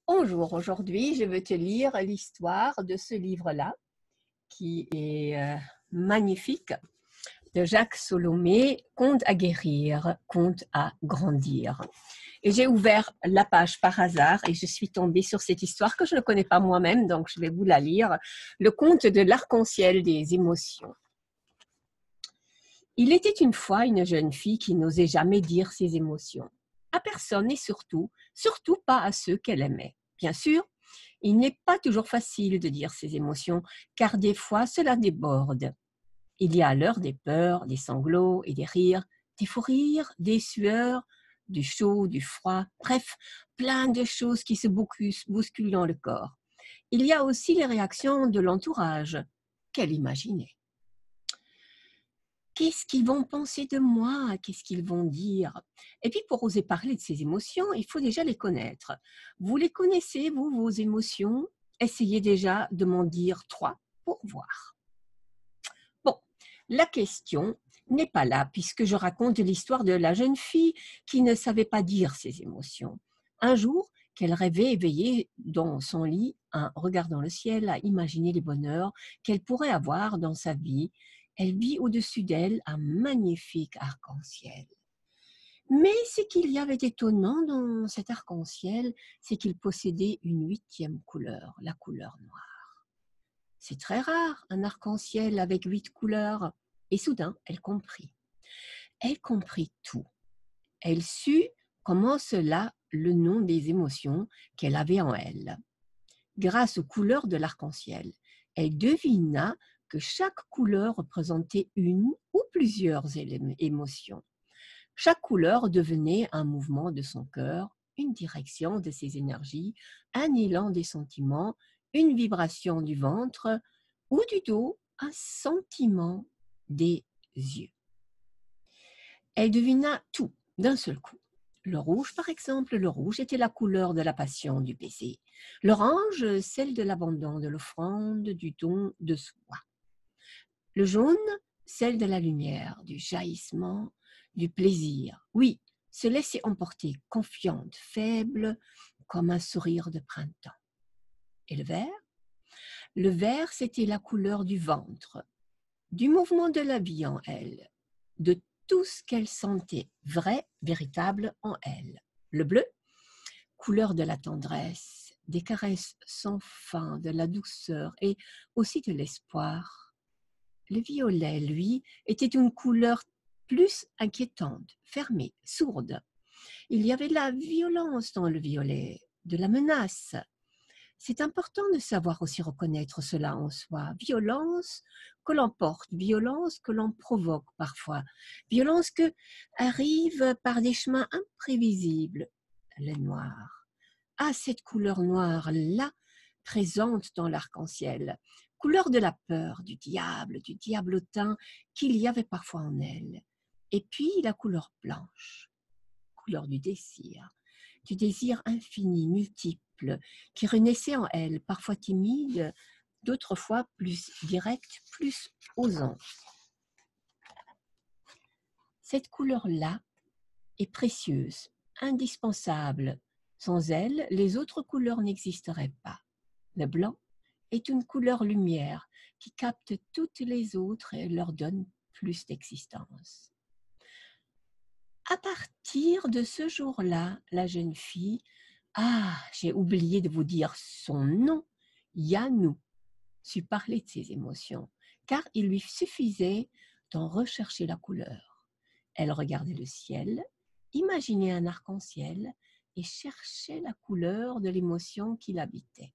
Bonjour, aujourd'hui je veux te lire l'histoire de ce livre-là qui est magnifique, de Jacques Salomé, Conte à guérir, conte à grandir. Et j'ai ouvert la page par hasard et je suis tombée sur cette histoire que je ne connais pas moi-même, donc je vais vous la lire. Le conte de l'arc-en-ciel des émotions. Il était une fois une jeune fille qui n'osait jamais dire ses émotions. À personne et surtout pas à ceux qu'elle aimait. Bien sûr, il n'est pas toujours facile de dire ses émotions, car des fois cela déborde. Il y a à l'heure des peurs, des sanglots et des rires, des fous rires, des sueurs, du chaud, du froid, bref, plein de choses qui se bousculent dans le corps. Il y a aussi les réactions de l'entourage. Quelle imaginer? Qu'est-ce qu'ils vont penser de moi? Qu'est-ce qu'ils vont dire? Et puis, pour oser parler de ces émotions, il faut déjà les connaître. Vous les connaissez, vous, vos émotions? Essayez déjà de m'en dire 3 pour voir. Bon, la question n'est pas là, puisque je raconte l'histoire de la jeune fille qui ne savait pas dire ses émotions. Un jour, qu'elle rêvait éveillée dans son lit, en regardant le ciel, à imaginer les bonheurs qu'elle pourrait avoir dans sa vie, elle vit au-dessus d'elle un magnifique arc-en-ciel. Mais ce qu'il y avait d'étonnant dans cet arc-en-ciel, c'est qu'il possédait une 8e couleur, la couleur noire. C'est très rare, un arc-en-ciel avec 8 couleurs. Et soudain, elle comprit. Elle comprit tout. Elle sut comment cela le nom des émotions qu'elle avait en elle. Grâce aux couleurs de l'arc-en-ciel, elle devina que chaque couleur représentait une ou plusieurs émotions. Chaque couleur devenait un mouvement de son cœur, une direction de ses énergies, un élan des sentiments, une vibration du ventre ou du dos, un sentiment des yeux. Elle devina tout d'un seul coup. Le rouge, par exemple, le rouge était la couleur de la passion, du baiser. L'orange, celle de l'abandon, de l'offrande, du don de soi. Le jaune, celle de la lumière, du jaillissement, du plaisir. Oui, se laisser emporter, confiante, faible, comme un sourire de printemps. Et le vert? Le vert, c'était la couleur du ventre, du mouvement de la vie en elle, de tout ce qu'elle sentait vrai, véritable en elle. Le bleu, couleur de la tendresse, des caresses sans fin, de la douceur et aussi de l'espoir. Le violet, lui, était une couleur plus inquiétante, fermée, sourde. Il y avait de la violence dans le violet, de la menace. C'est important de savoir aussi reconnaître cela en soi. Violence que l'on porte, violence que l'on provoque parfois, violence que arrive par des chemins imprévisibles. Le noir. Ah, cette couleur noire-là, présente dans l'arc-en-ciel, couleur de la peur, du diablotin qu'il y avait parfois en elle. Et puis la couleur blanche, couleur du désir infini, multiple, qui renaissait en elle, parfois timide, d'autres fois plus direct, plus osant. Cette couleur-là est précieuse, indispensable. Sans elle, les autres couleurs n'existeraient pas. Le blanc est une couleur lumière qui capte toutes les autres et leur donne plus d'existence. À partir de ce jour-là, la jeune fille, j'ai oublié de vous dire son nom, Yanou, sut parler de ses émotions, car il lui suffisait d'en rechercher la couleur. Elle regardait le ciel, imaginait un arc-en-ciel et cherchait la couleur de l'émotion qui l'habitait.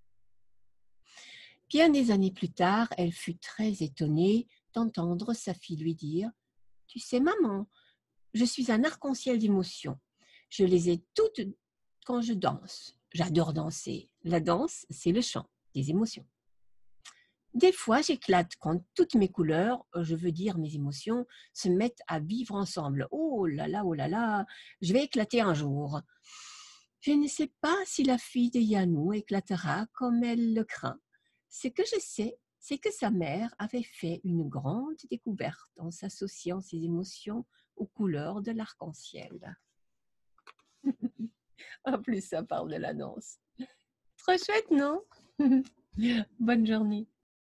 Bien des années plus tard, elle fut très étonnée d'entendre sa fille lui dire « Tu sais, maman, je suis un arc-en-ciel d'émotions. Je les ai toutes quand je danse. J'adore danser. La danse, c'est le chant des émotions. Des fois, j'éclate quand toutes mes couleurs, je veux dire mes émotions, se mettent à vivre ensemble. Oh là là, je vais éclater un jour. Je ne sais pas si la fille de Yanou éclatera comme elle le craint. Ce que je sais, c'est que sa mère avait fait une grande découverte en s'associant ses émotions aux couleurs de l'arc-en-ciel. En plus, ça parle de la danse. trop chouette, non? Bonne journée.